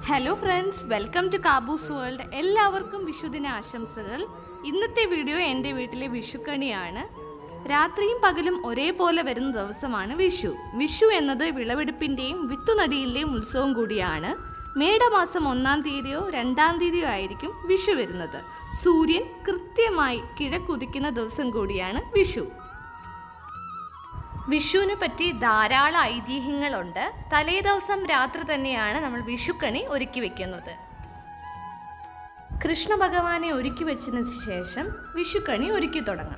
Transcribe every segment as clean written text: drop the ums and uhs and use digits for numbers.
Hello friends, welcome to Caboose World. എല്ലാവർക്കും വിഷുദിന ആശംസകൾ. ഇന്നത്തെ വീഡിയോ എൻ്റെ വീട്ടിലെ വിഷുക്കണിയാണ്. രാത്രിയും പകലും ഒരേപോലെ വരുന്ന ദിവസമാണ് വിഷു. വിഷു എന്നത് വിളവെടുപ്പിൻ്റെയും വിത്തുനടിയിലെയും ഉത്സവം കൂടിയാണ്. മേടമാസം 1-ാം തീയതിയോ 2-ാം തീയതിയോ ആയിരിക്കും വിഷു വരുന്നത്. സൂര്യൻ കൃത്യമായി കിഴക്കുദിക്കുന്ന ദിവസം കൂടിയാണ് വിഷു. വിഷുവിനെ പറ്റി ധാരാളം ഐതിഹ്യങ്ങളുണ്ട്. തലേ ദിവസം രാത്രി തന്നെയാണ് നമ്മൾ വിഷുക്കണി ഒരുക്കി വെക്കുന്നത്. കൃഷ്ണ ഭഗവാനെ ഒരുക്കി വെച്ചതിന് ശേഷം വിഷുക്കണി ഒരുക്കി തുടങ്ങാം.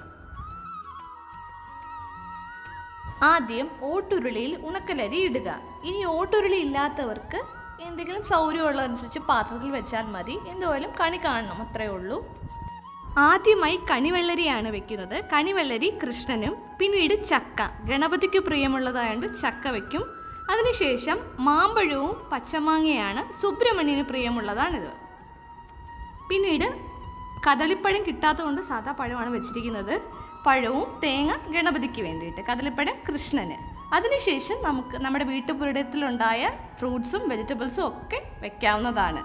ആദ്യം ഓട്ടുരുളിയിൽ ഉണക്കലരി ഇടുക. ഇനി ഓട്ടുരുളി ഇല്ലാത്തവർക്ക് എന്തെങ്കിലും സൗകര്യമുള്ളതനുസരിച്ച് പാത്രത്തിൽ വെച്ചാൽ മതി. എന്തുപോലും കണി കാണണം, അത്രയേ ഉള്ളൂ. ആദ്യമായി കണിവെള്ളരിയാണ് വെക്കുന്നത്. കണിവെള്ളരി കൃഷ്ണനും, പിന്നീട് ചക്ക ഗണപതിക്ക് പ്രിയമുള്ളതായതുകൊണ്ട് ചക്ക വയ്ക്കും. അതിനുശേഷം മാമ്പഴവും പച്ചമാങ്ങയാണ് സുബ്രഹ്മണ്യന് പ്രിയമുള്ളതാണിത്. പിന്നീട് കദളിപ്പഴം കിട്ടാത്തതുകൊണ്ട് സാധാ പഴമാണ് വെച്ചിരിക്കുന്നത്. പഴവും തേങ്ങ ഗണപതിക്ക് വേണ്ടിയിട്ട്, കദളിപ്പഴം കൃഷ്ണന്. അതിനുശേഷം നമുക്ക് നമ്മുടെ വീട്ടുപുരടത്തിലുണ്ടായ ഫ്രൂട്ട്സും വെജിറ്റബിൾസും ഒക്കെ വെക്കാവുന്നതാണ്.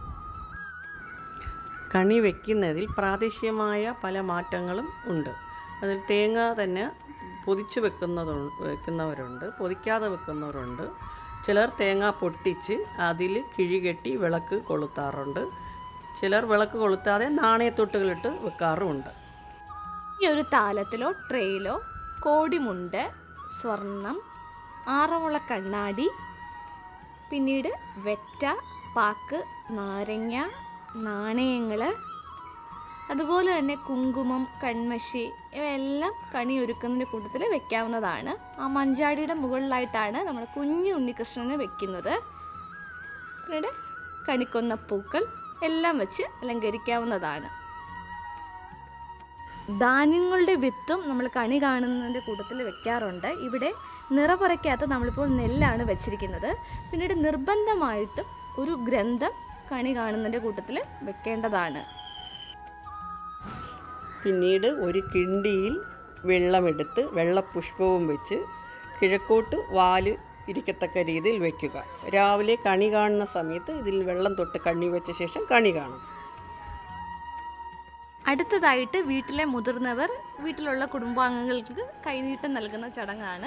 കണി വയ്ക്കുന്നതിൽ പ്രാദേശികമായ പല മാറ്റങ്ങളും ഉണ്ട്. അതിൽ തേങ്ങ തന്നെ പൊതിച്ച് വെക്കുന്നവരുണ്ട്, പൊതിക്കാതെ വെക്കുന്നവരുണ്ട്. ചിലർ തേങ്ങ പൊട്ടിച്ച് അതിൽ കിഴികെട്ടി വിളക്ക് കൊളുത്താറുണ്ട്. ചിലർ വിളക്ക് കൊളുത്താതെ നാണയത്തൊട്ടുകളിട്ട് വെക്കാറുമുണ്ട്. ഈ ഒരു താലത്തിലോ ട്രേയിലോ കോടിമുണ്ട്, സ്വർണം, ആറന്മുള കണ്ണാടി, പിന്നീട് വെറ്റ, പാക്ക്, നാരങ്ങ, നാണയങ്ങൾ, അതുപോലെ തന്നെ കുങ്കുമം, കൺമഷി ഇവയെല്ലാം കണി ഒരുക്കുന്നതിൻ്റെ കൂട്ടത്തിൽ വെക്കാവുന്നതാണ്. ആ മഞ്ചാടിയുടെ മുകളിലായിട്ടാണ് നമ്മൾ കുഞ്ഞു ഉണ്ണികൃഷ്ണനെ വെക്കുന്നത്. പിന്നീട് കണിക്കൊന്ന പൂക്കൾ എല്ലാം വെച്ച് അലങ്കരിക്കാവുന്നതാണ്. ധാന്യങ്ങളുടെ വിത്തും നമ്മൾ കണി കാണുന്നതിൻ്റെ കൂട്ടത്തിൽ വെക്കാറുണ്ട്. ഇവിടെ നിറപറയ്ക്കകത്ത് നമ്മളിപ്പോൾ നെല്ലാണ് വെച്ചിരിക്കുന്നത്. പിന്നീട് നിർബന്ധമായിട്ടും ഒരു ഗ്രന്ഥം കണി കാണുന്നതിൻ്റെ കൂട്ടത്തിൽ വെക്കേണ്ടതാണ്. പിന്നീട് ഒരു കിണ്ടിയിൽ വെള്ളമെടുത്ത് വെള്ളപുഷ്പവും വെച്ച് കിഴക്കോട്ട് വാല് ഇരിക്കത്തക്ക രീതിയിൽ വയ്ക്കുക. രാവിലെ കണി കാണുന്ന സമയത്ത് ഇതിൽ വെള്ളം തൊട്ട് കണ്ണി വെച്ച ശേഷം കണി കാണും. അടുത്തതായിട്ട് വീട്ടിലെ മുതിർന്നവർ വീട്ടിലുള്ള കുടുംബാംഗങ്ങൾക്ക് കൈനീട്ടം നൽകുന്ന ചടങ്ങാണ്.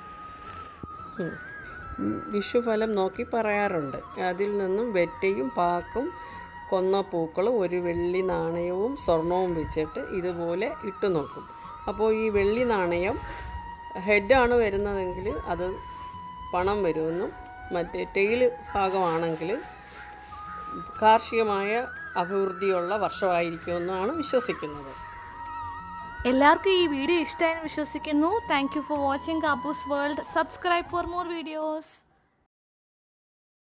വിഷുഫലം നോക്കി പറയാറുണ്ട്. അതിൽ നിന്നും വെറ്റയും പാക്കും കൊന്ന പൂക്കളും ഒരു വെള്ളി നാണയവും സ്വർണവും വെച്ചിട്ട് ഇതുപോലെ ഇട്ട് നോക്കും. അപ്പോൾ ഈ വെള്ളി നാണയം ഹെഡാണ് വരുന്നതെങ്കിൽ അത് പണം വരുമെന്നും, മറ്റേ ടെയിൽ ഭാഗമാണെങ്കിൽ കാർഷികമായ അഭിവൃദ്ധിയുള്ള വർഷമായിരിക്കുമെന്നാണ് വിശ്വസിക്കുന്നത്. എല്ലാവർക്കും ഈ വീഡിയോ ഇഷ്ടമായെന്ന് വിശ്വസിക്കുന്നു. Thank you for watching Caboose World. Subscribe for more videos.